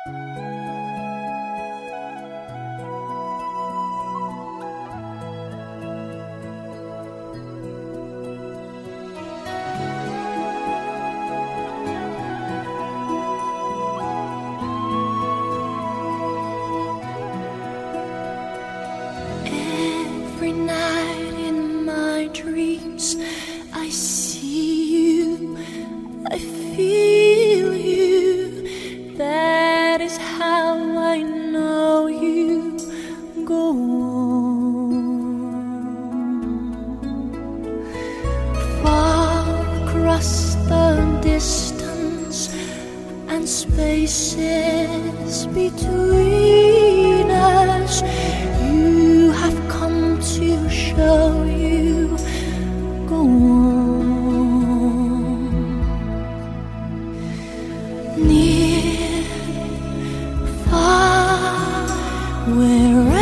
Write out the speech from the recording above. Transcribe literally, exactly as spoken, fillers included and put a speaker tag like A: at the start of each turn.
A: Every night in my dreams I see you, I feel you. That is how I know you. Go on. Far across the distance and spaces between us, you have come to show you. Go on. Near, far, wherever